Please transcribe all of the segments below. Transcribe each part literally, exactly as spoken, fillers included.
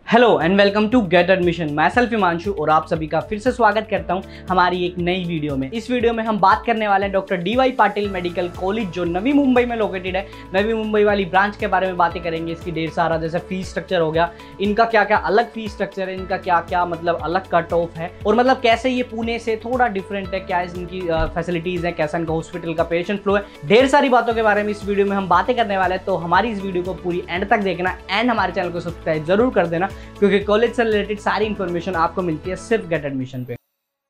Hello and welcome to get admission. मैं self Himanshu और आप सभी का फिर से स्वागत करता हूं हमारी एक नई वीडियो में। इस वीडियो में हम बात करने वाले हैं doctor D Y Patil medical college जो नवी मुंबई में लोकेटेड है। नवी मुंबई वाली ब्रांच के बारे में बातें करेंगे। इसकी ढेर सारा जैसे फीस स्ट्रक्चर हो गया, इनका क्या क्या अलग फीस स्ट्रक्चर है, इनका क्या क्या मतलब अलग कट ऑफ है और मतलब कैसे ये पुणे से थोड़ा डिफरेंट है, क्या इनकी फैसिलिटीज है, कैसा इनका हॉस्पिटल का पेशेंट फ्लो है। ढेर सारी बातों के बारे में इस वीडियो में हम बातें करने वाले हैं। तो हमारी इस वीडियो को पूरी एंड तक देखना एंड हमारे चैनल को सब्सक्राइब जरूर कर देना, क्योंकि कॉलेज से रिलेटेड सारी इंफॉर्मेशन आपको मिलती है सिर्फ गेट एडमिशन पे।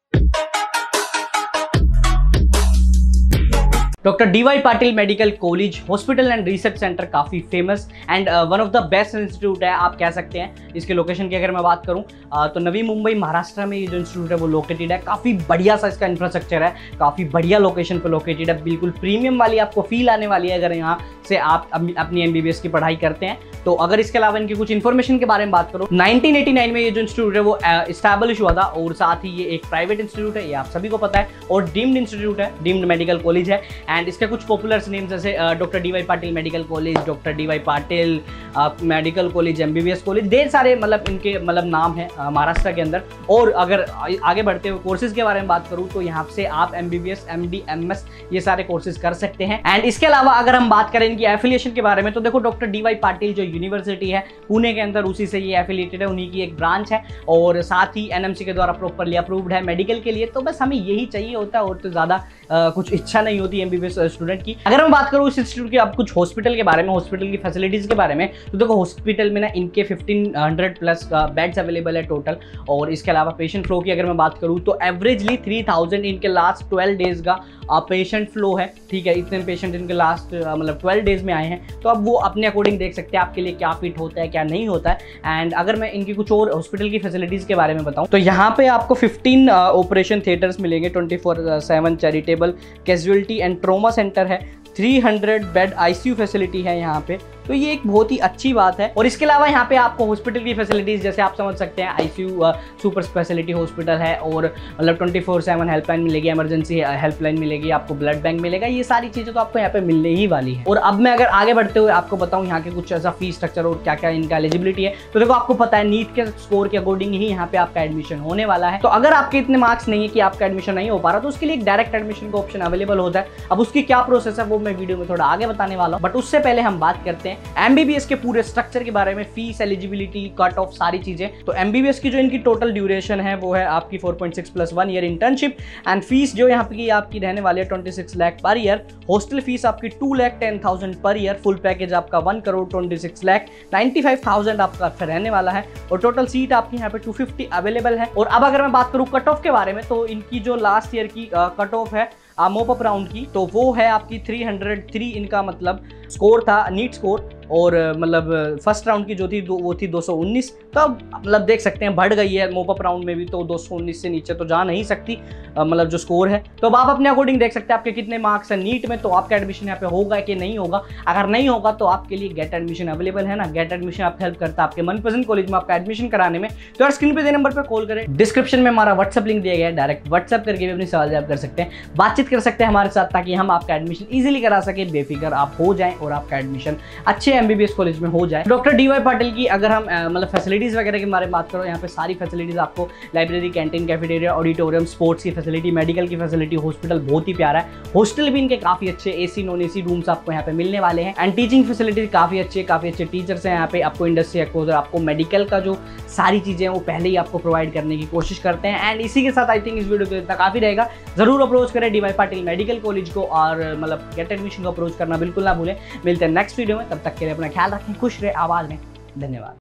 Doctor D Y Patil medical college hospital and research centre काफ़ी famous and one of the best institute है, आप कह सकते हैं। इसके लोकेशन की अगर मैं बात करूं uh, तो नवी मुंबई महाराष्ट्र में ये जो इंस्टीट्यूट है वो लोकेटेड है। काफ़ी बढ़िया सा इसका इंफ्रास्ट्रक्चर है, काफ़ी बढ़िया लोकेशन पे लोकेटेड है, बिल्कुल प्रीमियम वाली आपको फील आने वाली है अगर यहाँ से आप अपनी एम बी बी एस की पढ़ाई करते हैं तो। अगर इसके अलावा इनकी कुछ इन्फॉर्मेशन के बारे में बात करूँ, नाइनटीन एटी नाइन में ये जो इंस्टीट्यूट है वो इस्टेब्लिश हुआ था और साथ ही ये एक प्राइवेट इंस्टीट्यूट है, ये आप सभी को पता है, और डीम्ड इंस्टीट्यूट है, डीम्ड मेडिकल कॉलेज है। एंड इसके कुछ पॉपुलर नेम जैसे doctor D Y Patil medical college, doctor D Y Patil medical college, M B B S college, ढेर सारे मतलब इनके मतलब नाम है महाराष्ट्र के अंदर। और अगर आगे बढ़ते हुए कोर्सेज के बारे में बात करूँ तो यहाँ से आप M B B S, M D, M S ये सारे कोर्सेज कर सकते हैं। एंड इसके अलावा अगर हम बात करें इनकी एफिलिएशन के बारे में तो देखो डॉक्टर डी वाई पाटिल जो यूनिवर्सिटी है पुणे के अंदर, उसी से ये एफिलिएटेड है, उन्हीं की एक ब्रांच है और साथ ही एन एम सी के द्वारा प्रॉपरली अप्रूव्ड है मेडिकल के लिए। तो बस हमें यही चाहिए होता है और तो ज्यादा कुछ इच्छा नहीं होती M B B S student की। अगर मैं बात करूँ इस इंस्टीट्यूट की अब कुछ हॉस्पिटल के बारे में, हॉस्पिटल की फैसिलिटीज के बारे में, तो देखो हॉस्पिटल में ना इनके fifteen hundred plus beds available है टोटल। और इसके अलावा पेशेंट फ्लो की अगर मैं बात करूँ तो एवरेजली थ्री थाउजेंड इनके लास्ट ट्वेल्व डेज का पेशेंट फ्लो है। ठीक है, इतने पेशेंट इनके लास्ट मतलब ट्वेल्व डेज में आए हैं, तो अब वो अपने अकॉर्डिंग देख सकते हैं आपके लिए क्या फिट होता है क्या नहीं होता है। एंड अगर मैं इनकी कुछ और हॉस्पिटल की फैसिलिटीज के बारे में बताऊं तो यहाँ पे आपको फिफ्टीन ऑपरेशन थिएटर्स मिलेंगे, twenty four seven charitable casualty and trauma centre है, three hundred bed I C U facility है यहाँ पे। तो ये एक बहुत ही अच्छी बात है। और इसके अलावा यहाँ पे आपको हॉस्पिटल की फैसिलिटीज जैसे आप समझ सकते हैं, I C U super speciality hospital है और मतलब ट्वेंटी फोर सेवन हेल्पलाइन मिलेगी, इमरजेंसी हेल्पलाइन मिलेगी, आपको ब्लड बैंक मिलेगा, ये सारी चीज़ें तो आपको यहाँ पे मिलने ही वाली है। और अब मैं अगर आगे बढ़ते हुए आपको बताऊँ यहाँ के कुछ ऐसा फीस स्ट्रक्चर और क्या क्या इनका एलिजिबिलिटी है, तो देखो आपको पता है नीट के स्कोर के अकॉर्डिंग ही यहाँ पे आपका एडमिशन होने वाला है। तो अगर आपके इतने मार्क्स नहीं है कि आपका एडमिशन नहीं हो पा रहा तो उसके लिए एक डायरेक्ट एडमिशन का ऑप्शन अवेलेबल होता है। अब उसकी क्या प्रोसेस है वो मैं वीडियो में थोड़ा आगे बताने वाला हूँ, बट उससे पहले हम बात करते हैं एम बी बी एस के पूरे स्ट्रक्चर के बारे में, फीस, एलिजिबिलिटी, कट ऑफ, सारी चीजें। तो एम बी बी एस की जो इनकी टोटल ड्यूरेशन है वो है आपकी four point six plus one year internship. And fees जो यहाँ की आपकी रहने वाली है twenty six lakh per year. Hostel fees आपकी two lakh ten thousand per year. Full package आपका one crore twenty six lakh ninety five thousand आपका रहने वाला है। और टोटल सीट आपकी यहाँ पे टू फिफ्टी अवेलेबल है। और अब अगर मैं बात करूँ कट ऑफ के बारे में तो इनकी जो लास्ट ईयर की कट ऑफ है मोप अप राउंड की, तो वो है आपकी थ्री हंड्रेड थ्री इनका मतलब स्कोर था, नीट स्कोर। और मतलब फर्स्ट राउंड की जो थी वो थी दो सौ उन्नीस। तो अब मतलब देख सकते हैं बढ़ गई है मोप अप राउंड में भी, तो दो सौ उन्नीस से नीचे तो जा नहीं सकती मतलब जो स्कोर है। तो अब आप अपने अकॉर्डिंग देख सकते हैं आपके कितने मार्क्स हैं नीट में, तो आपका एडमिशन यहाँ पे होगा कि नहीं होगा। अगर नहीं होगा तो आपके लिए गेट एडमिशन अवेलेबल है ना। गेट एडमिशन आपको हेल्प करता है आपके मनपसंद कॉलेज में आपका एडमिशन कराने में। तो यार स्क्रीन पे दे नंबर पर कॉल करें, डिस्क्रिप्शन में हमारा व्हाट्सअप लिंक दिया गया है, डायरेक्ट व्हाट्सअप करके भी अपनी सवाल जवाब कर सकते हैं, बातचीत कर सकते हैं हमारे साथ, ताकि हम आपका एडमिशन ईजिली करा सके, बेफिक्र आप हो जाएं और आपका एडमिशन अच्छे M B B S college में हो जाए। डॉक्टर डी वाई पाटिल की अगर हम मतलब फैसिलिटीज वगैरह के बारे में बात करो, यहाँ पे सारी फैसिलिटीज आपको library, canteen, cafeteria, auditorium, sports की फैसिलिटी, मेडिकल की फैसिलिटी, हॉस्पिटल बहुत ही प्यारा है। हॉस्टल भी इनके काफी अच्छे एसी नॉन एसी रूम्स आपको यहाँ पे मिलने वाले हैं। एंड टीचिंग फैसिलिटी काफी अच्छे काफी अच्छे टीचर्स हैं यहाँ पे। आपको इंडस्ट्री एक्सपोजर, आपको मेडिकल का जो सारी चीजें हैं वो पहले ही आपको प्रोवाइड करने की कोशिश करते हैं। एंड इसी के साथ आई थिंक इस वीडियो को इतना काफी रहेगा। जरूर अप्रोच करें D Y Patil medical college को और मतलब गेट एडमिशन को अप्रोच करना बिल्कुल ना भूलें। मिलते हैं नेक्स्ट वीडियो में, तब तक के लिए अपना ख्याल रखें, खुश रहे, आवाज में। धन्यवाद।